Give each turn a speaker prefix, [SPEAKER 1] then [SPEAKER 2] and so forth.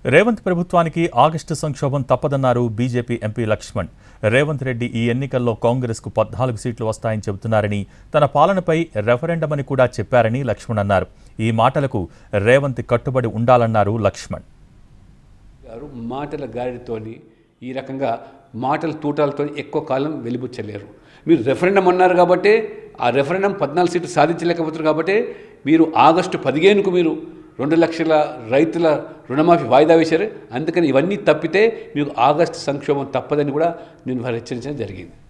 [SPEAKER 1] రేవంత్ ప్రభుత్వానికి ఆగస్టు సంక్షోభం తప్పదన్నారు బీజేపీ ఎంపీ లక్ష్మణ్. రేవంత్ రెడ్డి ఈ ఎన్నికల్లో కాంగ్రెస్కు 14 సీట్లు వస్తాయని చెబుతున్నారని, తన పాలనపై రెఫరెండం అని కూడా చెప్పారని లక్ష్మణ్ అన్నారు. ఈ మాటలకు రేవంత్ కట్టుబడి ఉండాలన్నారు లక్ష్మణ్.
[SPEAKER 2] మాటల గాడితోని ఈ రకంగా మాటల తూటాలతో ఎక్కువ కాలం వెలిబుచ్చలేరు. మీరు రెఫరెండం అన్నారు కాబట్టి ఆ రెఫరెండం 14 సీట్లు సాధించలేకపోతున్నారు కాబట్టి మీరు ఆగస్టు 15కు మీరు 2 లక్షల రైతుల రుణమాఫీ వాయిదా వేశారు. అందుకని ఇవన్నీ తప్పితే మీకు ఆగస్టు సంక్షోభం తప్పదని కూడా నేను హెచ్చరించడం జరిగింది.